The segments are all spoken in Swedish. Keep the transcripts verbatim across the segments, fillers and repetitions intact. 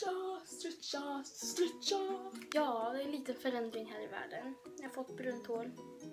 Stretcha, stretcha, stretcha. Ja, det är en liten förändring här i världen. Jag har fått brunt hår.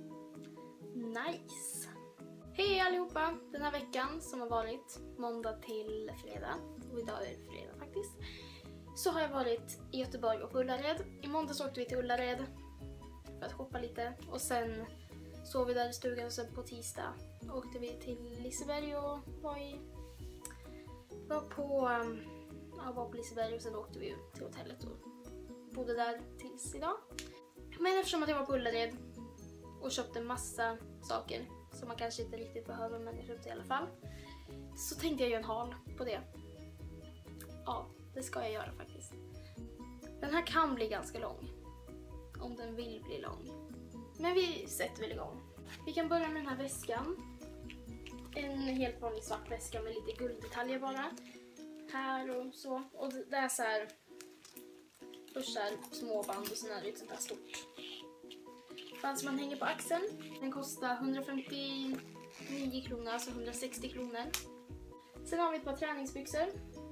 Nice. Hej allihopa! Den här veckan som har varit måndag till fredag, och idag är det fredag faktiskt, så har jag varit i Göteborg och Ullared. I måndags åkte vi till Ullared för att shoppa lite och sen sov vi där i stugan och sen på tisdag åkte vi till Liseberg och var, i, var på ja, var på Liseberg och sen åkte vi till hotellet och bodde där tills idag. Men eftersom att jag var på Ullared och köpte massa saker som man kanske inte riktigt behöver, men jag köpte i alla fall, så tänkte jag göra en haul på det. Ja, det ska jag göra faktiskt. Den här kan bli ganska lång, om den vill bli lång. Men vi sätter väl igång. Vi kan börja med den här väskan. En helt vanlig svart väska med lite gulddetaljer bara. Här och så. Och det är så här, först här småband och sen är det ett sånt här stort band som man hänger på axeln. Den kostar hundrafemtionio kronor, alltså hundrasextio kronor. Sen har vi ett par träningsbyxor.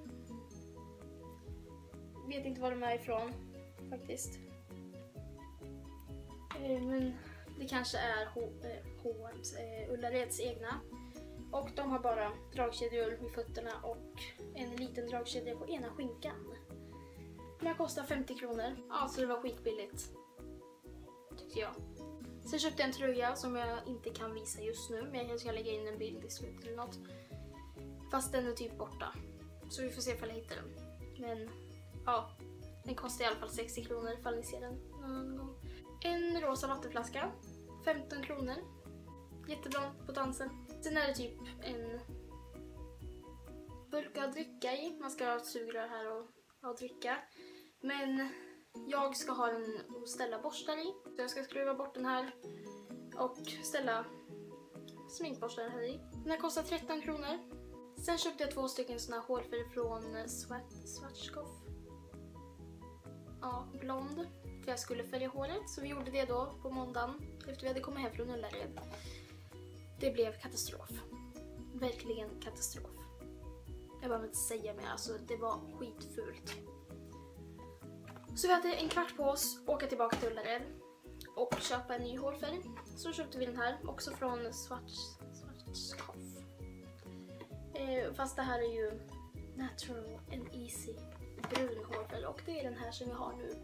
Vet inte var de är ifrån faktiskt. Men det kanske är H och M's, eh, Ullareds egna. Och de har bara dragkedjor vid fötterna och en liten dragkedja på ena skinkan. De här kostar femtio kronor. Ja, så det var skitbilligt, tycker jag. Sen köpte jag en tröja som jag inte kan visa just nu, men jag kanske ska lägga in en bild i slutet eller något. Fast den är typ borta, så vi får se ifall jag hittar den. Men ja, den kostar i alla fall sextio kronor ifall ni ser den någon gång. En rosa vattenflaska, femton kronor. Jättebra på dansen. Sen är det typ en burk att dricka i. Man ska ha ett sugrör här och ha dricka. Men jag ska ha den och ställa borstar i. Så jag ska skruva bort den här och ställa sminkborstar här i. Den här kostar tretton kronor. Sen köpte jag två stycken såna här hårfärger från Schwarzkopf. Ja, blond. För jag skulle färga håret, så vi gjorde det då på måndagen efter vi hade kommit hem från Ullared. Det blev katastrof. Verkligen katastrof. Jag behöver inte säga mer, alltså det var skitfult. Så vi hade en kvart på oss åka tillbaka till Ullared och köpa en ny hårfärg. Så köpte vi den här, också från Schwarzkopf. Eh, fast det här är ju Natural and Easy brun hårfärg och det är den här som vi har nu.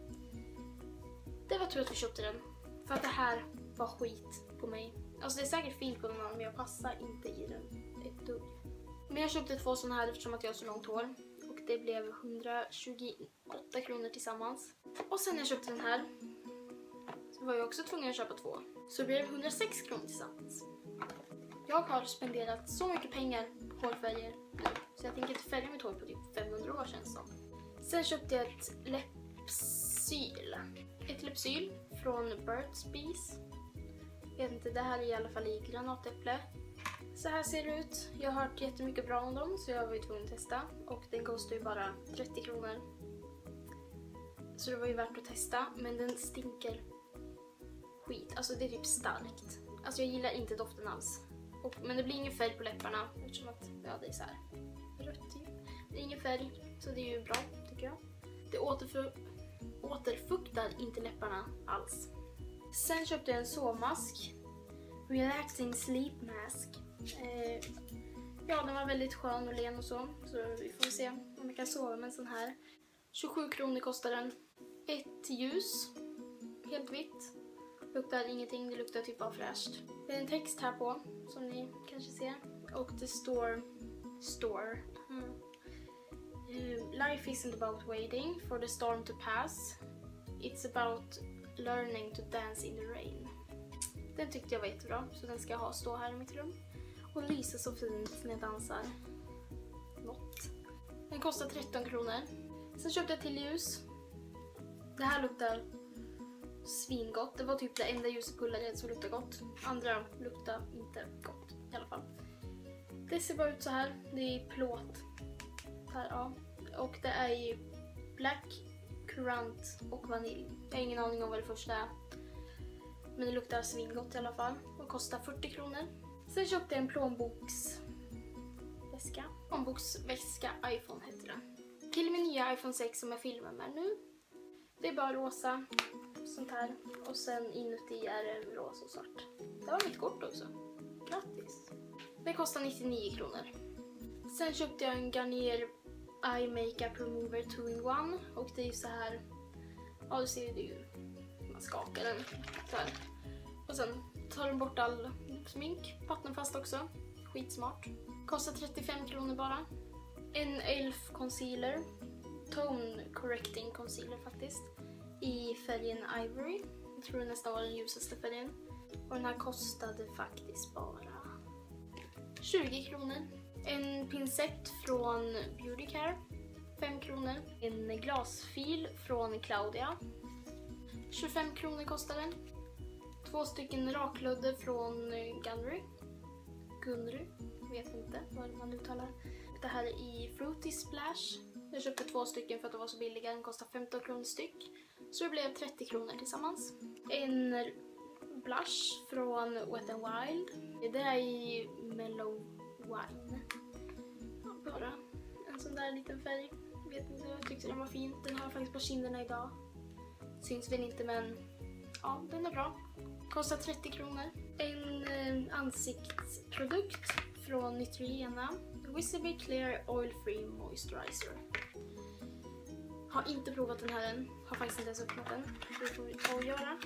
Det var tur att vi köpte den, för att det här var skit på mig. Alltså det är säkert fint på någon annan, men jag passar inte i den ett dugg. Men jag köpte två sådana här eftersom att jag har så långt hår. Och det blev hundratjugoåtta kronor tillsammans. Och sen när jag köpte den här så var jag också tvungen att köpa två. Så det blev hundrasex kronor tillsammans. Jag har spenderat så mycket pengar på hårfärger nu, så jag tänker inte färga mitt hår på typ femhundra år känns som. Sen köpte jag ett läppsyl. Ett läppsyl från Burt's Bees. Jag vet inte, det här är i alla fall i granatäpple. Så här ser det ut. Jag har hört jättemycket bra om dem, så jag var ju tvungen att testa. Och den kostar ju bara trettio kronor. Så det var ju värt att testa, men den stinker skit. Alltså det är typ starkt. Alltså jag gillar inte doften alls. Och, men det blir ingen färg på läpparna, eftersom att ja, det är så här rött typ. Det är ingen färg, så det är ju bra tycker jag. Det återför, återfuktar inte läpparna alls. Sen köpte jag en sovmask. Relaxing Sleep Mask. Eh, ja, den var väldigt skön och len och så. Så vi får se om vi kan sova med en sån här. tjugosju kronor kostar den. Ett ljus. Helt vitt. Luktar ingenting, det luktar typ av fräscht. Det är en text här på, som ni kanske ser. Och det står... Store. Mm. Uh, Life isn't about waiting for the storm to pass. It's about learning to dance in the rain. Den tyckte jag var jättebra, så den ska jag ha stå här i mitt rum. Och lysa så fint när jag dansar. Något. Den kostar tretton kronor. Sen köpte jag till ljus. Det här luktar svingott. Det var typ det enda ljuset på Ullared som luktar gott. Andra luktar inte gott i alla fall. Det ser bara ut så här. Det är plåt. Här, ja. Och det är ju black, currant och vanilj. Jag har ingen aning om vad det första är. Men det luktar svingott i alla fall. Och kostar fyrtio kronor. Sen köpte jag en plånboksväska. Plånboksväska iPhone heter det. Till min nya iPhone sex som jag filmar med nu. Det är bara rosa, sånt här. Och sen inuti är det rosa och svart. Det var mitt kort också. Grattis. Det kostar nittionio kronor. Sen köpte jag en Garnier Eye Makeup Remover two in one. Och det är ju så här. Ja, du ser det ju. Man skakar den så här. Och sen tar den bort all smink. Vattenfast också. Skitsmart. Kostar trettiofem kronor bara. En E L F concealer. Tone correcting concealer faktiskt. I färgen Ivory. Jag tror det nästan var den ljusaste färgen. Och den här kostade faktiskt bara tjugo kronor. En pincett från Beauty Care. fem kronor. En glasfil från Claudia. tjugofem kronor kostar den. Två stycken rakludder från Gunry. Gunry. Vet inte vad man uttalar. Det här är i Fruity Splash. Jag köpte två stycken för att de var så billiga. Den kostar femton kronor styck. Så det blev trettio kronor tillsammans. En blush från Wet n Wild. Det är i Mellow Wine. Bara en sån där liten färg. Vet inte, jag tyckte den var fin. Den har jag faktiskt på kinderna idag. Syns väl inte, men ja, den är bra. Kostar trettio kronor. En eh, ansiktsprodukt från Neutrogena. Visibly Clear Oil Free Moisturizer. Har inte provat den här än. Har faktiskt inte ens öppnat den. Det får vi ta och göra.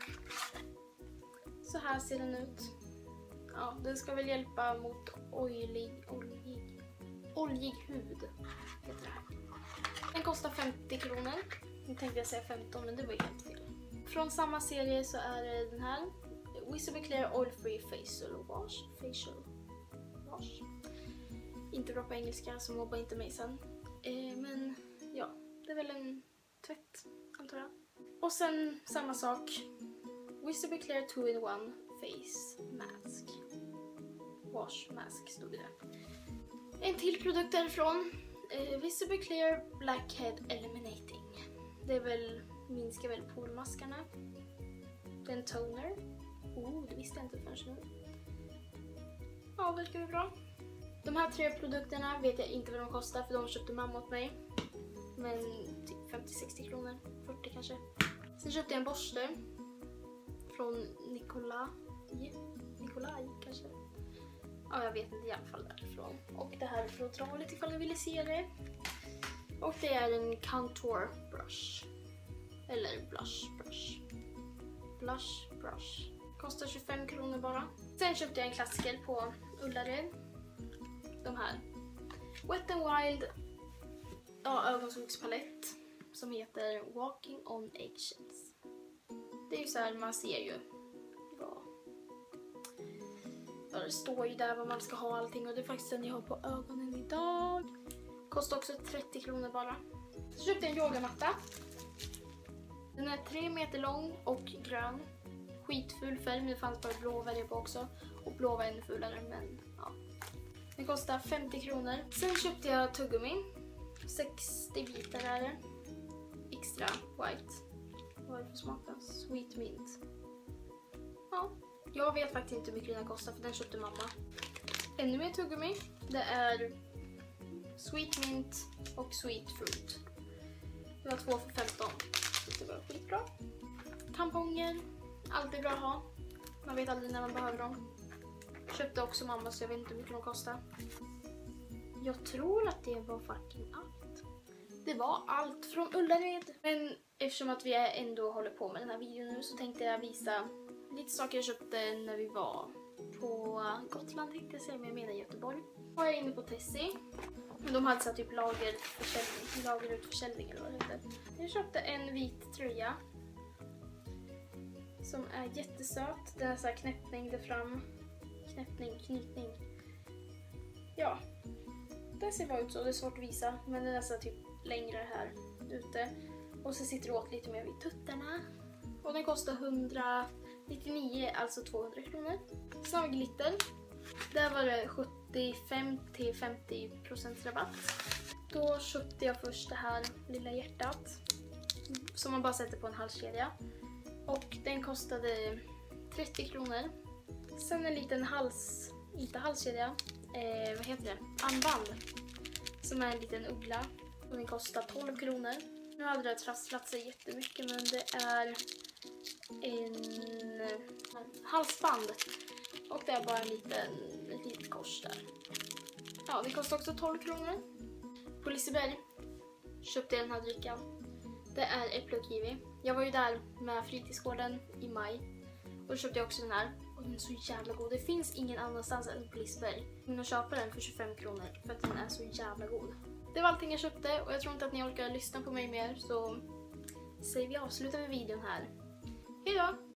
Så här ser den ut. Ja, den ska väl hjälpa mot oljig, oljig, oljig hud. Heter det här. Den kostar femtio kronor. Nu tänkte jag säga femton, men det var ju helt fel. Från samma serie så är det den här. Visibly Clear Oil Free Facial Wash. Facial Wash. Inte bra på engelska, så mobbar inte mig sen. Eh, men ja, det är väl en tvätt, antar jag. Och sen samma sak. Visibly Clear two in one Face Mask. Wash Mask stod det där. En till produkt därifrån. Eh, Visibly Clear Blackhead Eliminating. Det är väl, minskar väl pormaskarna. Det är en toner. Oh, det visste jag inte förrän nu. Ja, det verkar väl bra. De här tre produkterna vet jag inte vad de kostar, för de köpte mamma åt mig. Men typ femtio sextio kronor, fyrtio kanske. Sen köpte jag en borste från Nikolaj. Nikolaj kanske. Ja, jag vet inte, i alla fall därifrån. Och det här är från Tralet ifall ni ville se det. Och det är en contour brush. Eller blush brush. Blush brush. Kostar tjugofem kronor bara. Sen köpte jag en klassiker på Ullared. De här. Wet n Wild ja, ögonskugspalett. Som heter Walking on Eggshells. Det är ju så här, man ser ju vad ja, det står ju där vad man ska ha allting. Och det är faktiskt den jag har på ögonen idag. Kostar också trettio kronor bara. Så köpte jag en yogamatta. Den är tre meter lång och grön. Skitful färg, men det fanns bara blå färger på också. Och blå var ännu fulare, men ja. Den kostar femtio kronor. Sen köpte jag tuggummi. sextio bitar är det. Extra white. Vad är det för smak då? Sweet mint. Ja, jag vet faktiskt inte hur mycket den kostar, för den köpte mamma. Ännu mer tuggummi. Det är sweet mint och sweet fruit. Det var två för femton. Det var skitbra. Tamponger. Alltid bra att ha. Man vet aldrig när man behöver dem. Köpte också mamma, så jag vet inte hur mycket de kostar. Jag tror att det var fucking allt. Det var allt från Ullared. Men eftersom att vi ändå håller på med den här videon nu, så tänkte jag visa lite saker jag köpte när vi var på Gotland, tänkte jag säga, men jag menar Göteborg. Var jag inne på Tessie. De hade satt typ lagerförsäljning, lagerutförsäljning eller vad det heter. Jag köpte en vit tröja. Som är jättesöt. Den är så här knäppning där fram. Knäppning, knytning. Ja. Den ser bara ut så. Det är svårt att visa. Men den är så typ längre här ute. Och så sitter det åt lite mer vid tuttarna. Och den kostar etthundranittionio, alltså tvåhundra kronor. Sen har vi glitter. Där var det sjuttiofem till femtio procent rabatt. Då köpte jag först det här lilla hjärtat. Som man bara sätter på en halskedja. Och den kostade trettio kronor. Sen en liten hals, inte halskedja, eh, vad heter det? Armband. Som är en liten uggla. Och den kostar tolv kronor. Nu hade det trasslat sig jättemycket, men det är en, en halsband. Och det är bara en liten, ett litet kors där. Ja, det kostar också tolv kronor. På Liseberg köpte jag den här drickan. Det är äpple och kiwi. Jag var ju där med fritidsgården i maj. Och då köpte jag också den här. Och den är så jävla god. Det finns ingen annanstans än på Liseberg. Jag kan köpa den för tjugofem kronor för att den är så jävla god. Det var allting jag köpte och jag tror inte att ni orkar lyssna på mig mer. Så säger vi avslutar med videon här. Hej då!